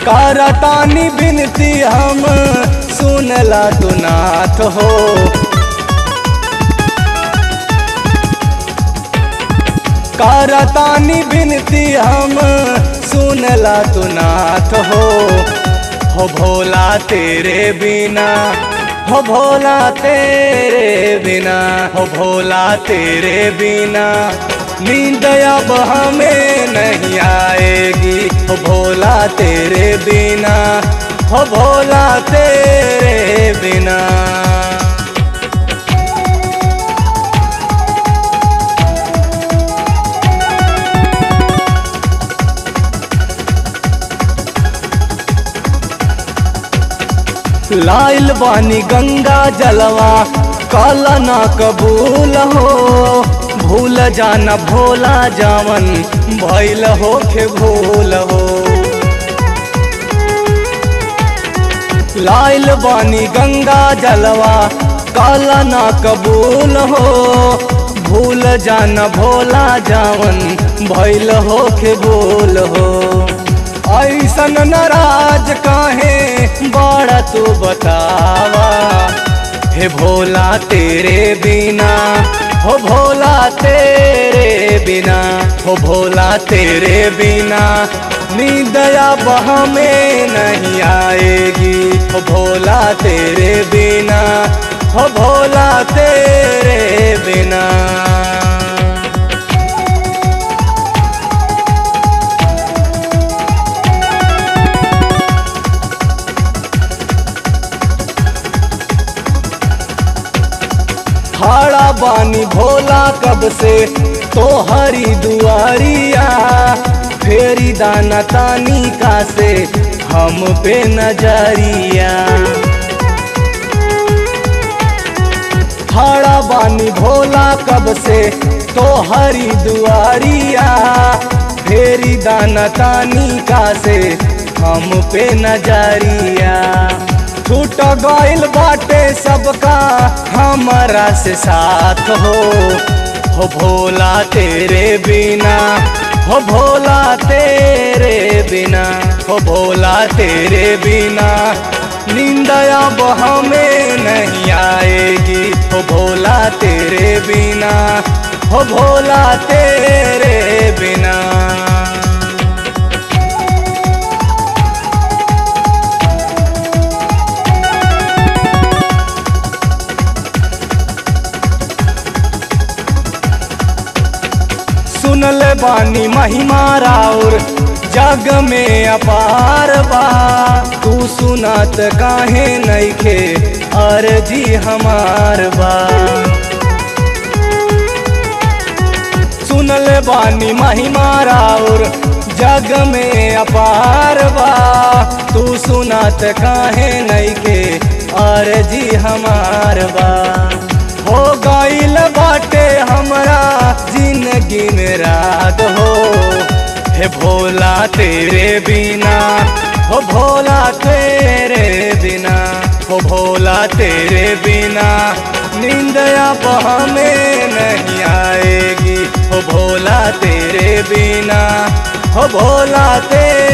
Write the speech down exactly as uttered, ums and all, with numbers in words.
करतानी बिनती हम सुनला तू नाथ हो। करतानी बिनती हम सुनला तू नाथ हो। हो भोला तेरे बिना, हो भोला तेरे बिना, हो भोला तेरे बिना नींद अब हमें नहीं आएगी। हो भोला तेरे बिना, हो भोला तेरे बिना। लाइल बानी गंगा जलवा काला ना कबूल हो। भूल जाना भोला जावन भइल हो के भूल हो। लाइल बानी गंगा जलवा काला ना कबूल हो। भूल जाना भोला जावन भइल हो के भूल हो। ऐसन नाराज काहे बड़ा तू बतावा। हे भोला तेरे बिना, हो भोला तेरे बिना, हो भोला तेरे बिना नींद अब हमें नहीं आएगी। हो भोला तेरे बिना, हो भोला तेरे बिना। खड़ा बानी भोला कब से तो हरी दुआरिया। फेरी दाना तानी का से हम पे नजरिया। खड़ा बानी भोला कब से तो हरी दुआरिया। फेरी दाना तानी का से हम पे नजरिया। छूट गइल बाटे सबका हमारा से साथ हो। हो भोला तेरे बिना, हो भोला तेरे बिना, हो भोला तेरे बिना नींद अब हमें नहीं आएगी। हो भोला तेरे बिना, हो भोला तेरे बिना। सुनल बानी महिमा राउर जग में अपार बा। तू सुनात काहे नइखे अर्जी हमार बा। सुनल बानी महिमा राउर जग में अपार बा। तू सुनात काहे नइखे अर्जी हमार बा। हो गइल बाटे हमरा जिंदगी में रात हो। हे भोला तेरे बिना, हो भोला तेरे बिना, हो भोला तेरे बिना नींद अब हमें नहीं आएगी। हो भोला तेरे बिना, हो भोला तेरे